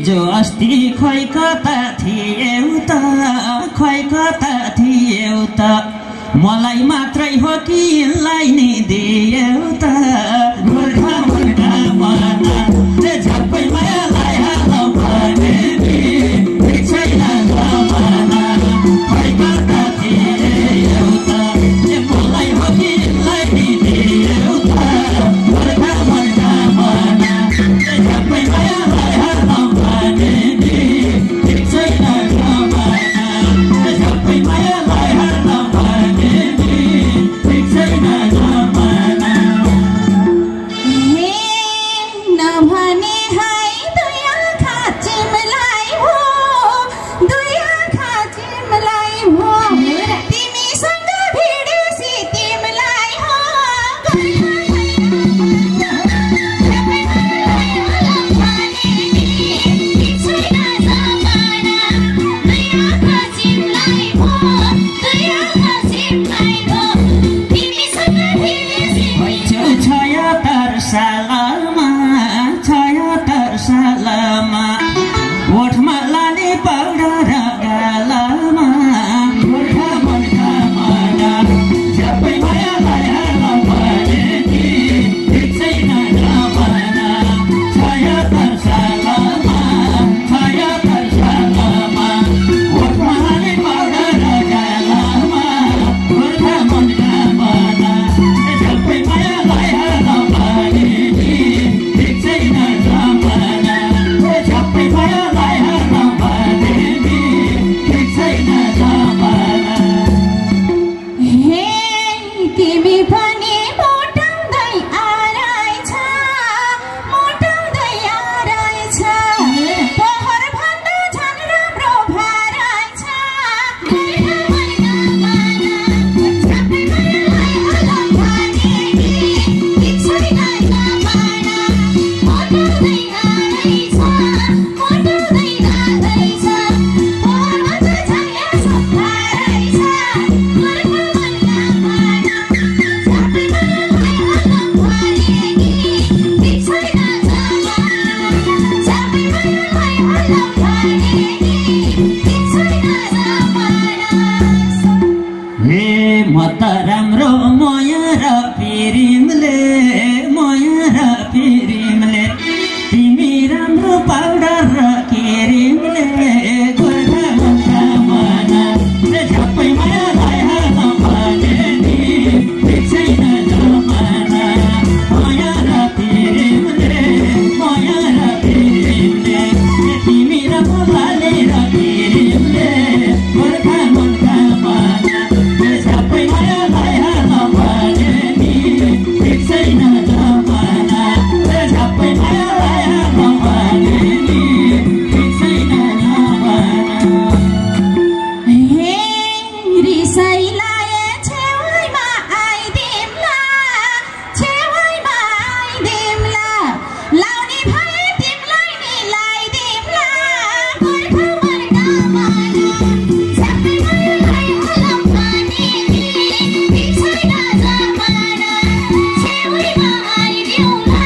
हिजो अस्ति खोइ कता थियौ त खोइ कता थियौ त मलाई मात्रै हो कि लाई नि दियौ त गोर्खा मुर्खा मना झप्पै मायालाई हालौ भने नि छैन जमाना खोइ कता थियौ त मलाई हो कि लाई नि दियौ त गोर्खा मुर्खा मना झप्पै मायालाई हालौ भने नि छैन जमाना झप्पै मायालाई हालौ भने नि छैन जमाना नभने हाय दुई आँखा चिम्लाई हो दुई आँखा चिम्लाई हो तिमीसँग भिडेसी तिमीलाई हो सालामा ओठमा लाने पाउडर गालामा गोर्खा मुर्खा मना झप्पै मायालाई हालौ भने नि छैन जमाना 76 सालमा ओठमा लाने पाउडर गालामा गोर्खा मुर्खा मना झप्पै मायालाई हालौ भने नि छैन जमाना झप्पै मायालाई हालौ भने नि छैन जमाना हे तिमी पनि मोटाउँदै आरहेछ pohor भन्दा झन् राम्रो भएछ झप्पै मायालाई हालौ भने नि छैन जमाना मोटाउँदै आरहेछ pohor भन्दा झन् सफा रहेछ गोर्खा मुर्खा मना झप्पै मायालाई हालौ भने नि छैन जमाना झप्पै मायालाई हालौ भने नि छैन जमाना हे म त राम्रो माया र पिरिमले तिमी राम्रो पाउडर र क्रिमले गोर्खा मुर्खा मना झप्पै मायालाई हालौ भने नि छैन जमाना माया र पिरिमले तिमी राम्रो लाले र क्रिमले गोर्खा मुर्खा मना झप्पै मायालाई हालौ भने नि छैन जमाना झप्पै मायालाई हालौ भने नि छैन जमाना हे रिसाइलाए छेउमा आइदिम्ला लाउने भए तिमीलाई नि लाइदिम्ला गोर्खा मुर्खा मना झप्पै मायालाई हालौ भने नि छैन जमाना छेउमा आइदिउँला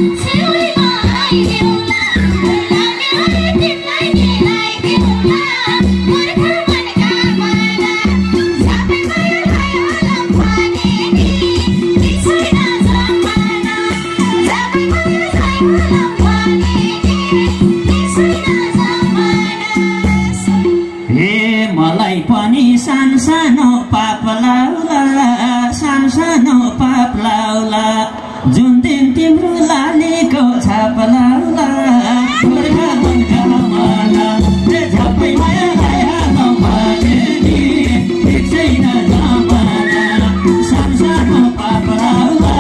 लाउने भए तिमीलाई नि लाइदिउँला गोर्खा मुर्खा मना झप्पै मायालाई हालौ भने नि छैन जमाना झप्पै मायालाई हालौ भने नि छैन जमाना हे मलाई पनि सानो पाप लाउला जुन दिन तिम्रो लालीको छाप लाउला गोर्खा मुर्खा मना झप्पै मायालाई हालौ भने नि छैन जमाना सानो पाप लाउला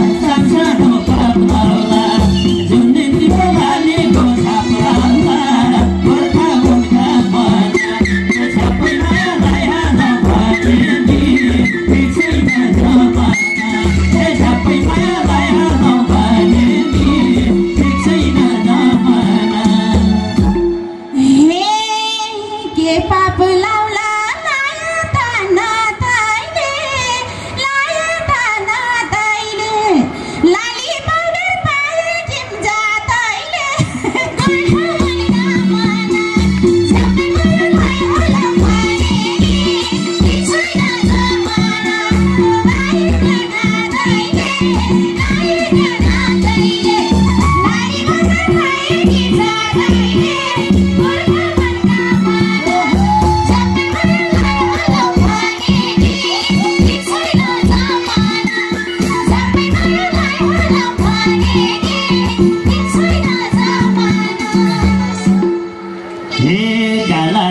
जुन दिन तिम्रो लालीको छाप लाउला गोर्खा मुर्खा मना झप्पै मायालाई हालौ भने नि छैन जमाना झप्पै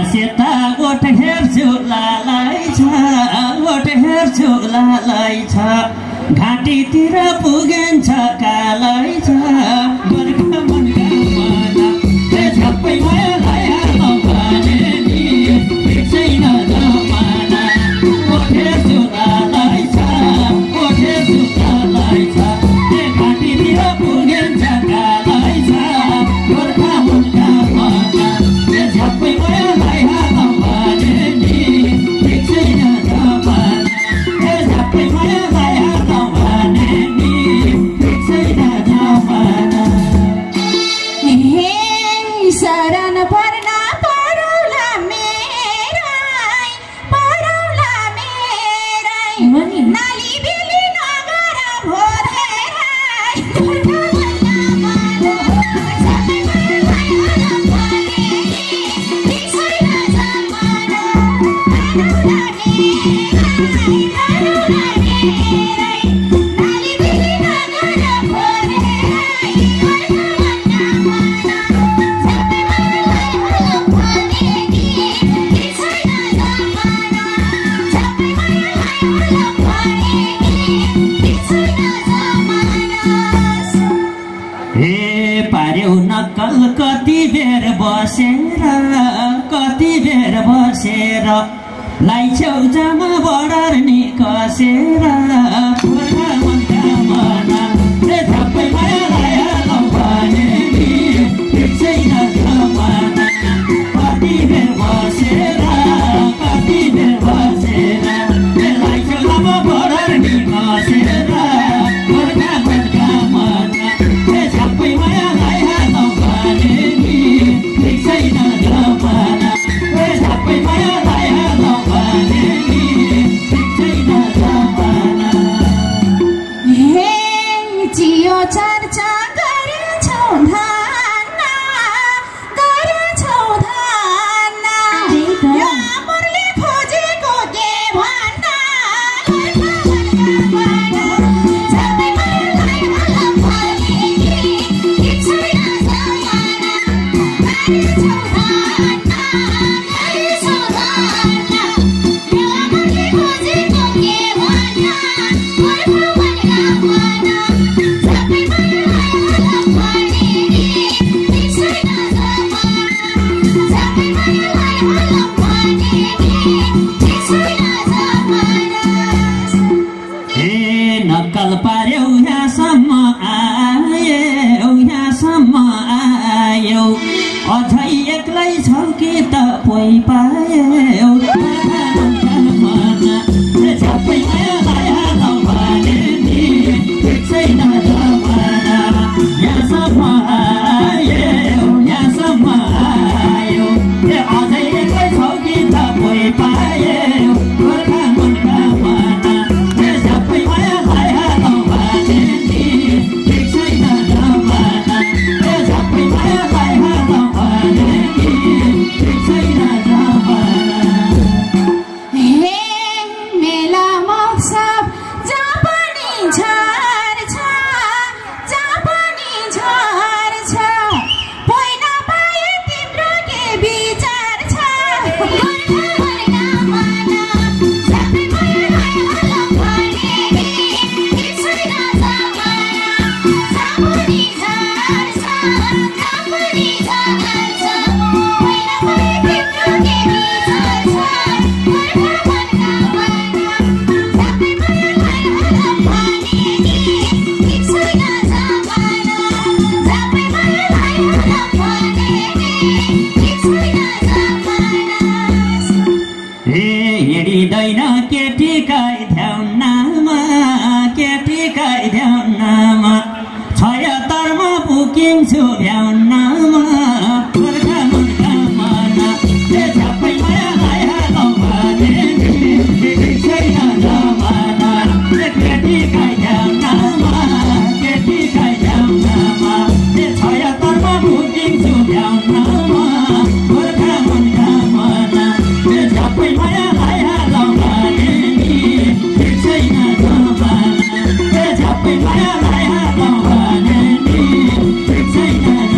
सेता ओठ हेर्छु लालै छ ओठ हेर्छु लालै छ घाँटीतिर पुगेन्छ कालै छ गोर्खा मनका मना झप्पै मायालाई हाल्नु भने नि छैन जमाना ओठ हेर्छु लालै छ ओठ हेर्छु लालै छ घाँटीतिर पुगेन्छ कालै छ गोर्खा मनका मना झप्पै मायालाई हाल्नु भने नि छैन जमाना झप्पै मायालाई हाल्नु भने नि छैन जमाना शरण पर्न परौला मेरै नाली बेली नगर भोरेरै पार्यौ नक्कल कति बेर बसेर लाइछौ जामा बडर नि कसेर गोर्खा मनका मना झप्पै मायालाई हाल्नु भने नि छैन जमाना कति बेर बसेर लाइछौ जामा बडर नि कसेर गोर्खा मनका मना झप्पै मायालाई हाल्नु भने नि छैन जमाना झप्पै मायालाई हाल्नु भने नि छैन जमाना चियो चर्चा गरेछौ धाना यो अमरले खोजेको के भन्न नक्कल पार्यौ यहाँसम्म आयौ अझै एक्लै छौ कि त पोइ पायौ झप्पै मायालाई हाल्नु भने नि छैन जमाना यहाँसम्म आयौ अझै एक्लै छौ कि त पोइ पायौ गोर्खा मनका मना झप्पै मायालाई हाल्नु भने नि छैन जमाना झप्पै मायालाई हाल्नु भने नि छैन जमाना मेला महोत्सव जहाँ पनि झर्छ पहिन पाए तिम्रो के विचार छ हिँडिँदैन केटीकै ध्यानमा 76 मा पुगिन्छु भ्याउनमा गोर्खा मनका मना झप्पै मायालाई हाल्नु भने नि छैन जमाना केटीकै ध्यानमा 76 मा पुगिन्छु भ्याउनमा गोर्खा मनका मना झप्पै मायालाई हाल्नु भने नि छैन जमाना झप्पै मायालाई हाल्नु भने नि छैन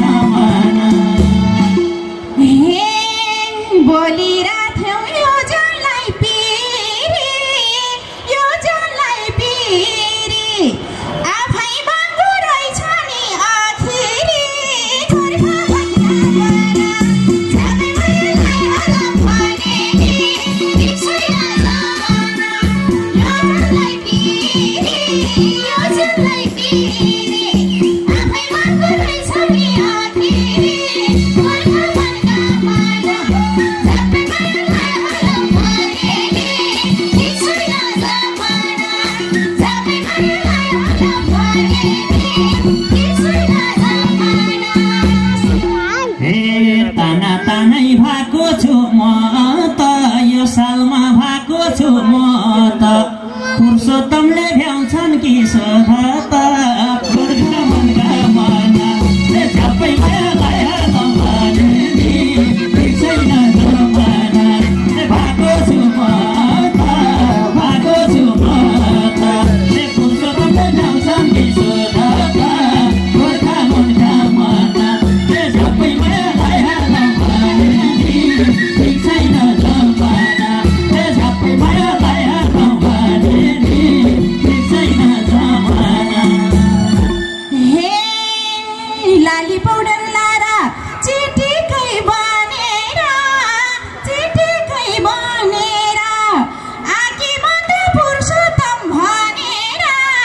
तानै भएको छु म त यो सालमा भएको छु म त पुरुषोत्तमले भ्याउँछन् कि सोध त गोर्खा मनका मना झ्याप्पै मायालाई हालौँ भने नि ठिक छैन जमाना भएको छु म त भएको छु म त पुरुषोत्तमले भ्याउँछन् कि सोध त गोर्खा मनका मना झ्याप्पै मायालाई हालौँ भने नि ठिक छैन जमाना झ्याप्पै मायालाई हालौँ भने नि ठिक छैन जमाना। हे लाली पाउडर लाएर चिटिकै बनेर आकी मात्र पुरुषोत्तम भनेर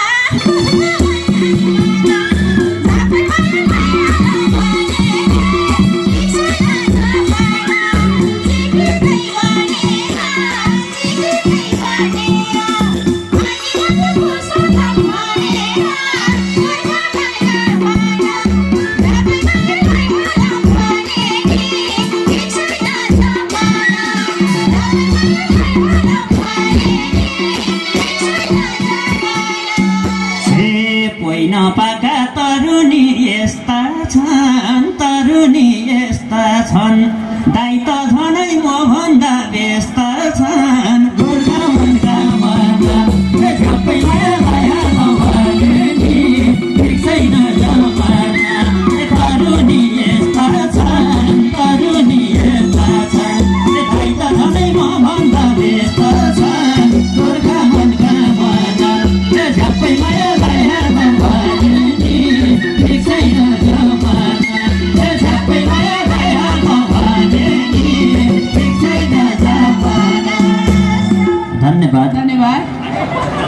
नपाका तरुनी यस्ता छन् दाइ त झनै म भन्दा व्यस्त छन् गोर्खा मनका मना झ्याप्पै मायालाई हालौँ भने नि ठिक छैन जमाना तरुनी यस्ता छन् दाइ त झनै म भन्दा व्यस्त छन् गोर्खा मनका मना झ्याप्पै मायालाई हालौँ भने नि ठिक छैन जमाना झ्याप्पै मायालाई हालौँ भने नि ठिक छैन जमाना। धन्यवाद।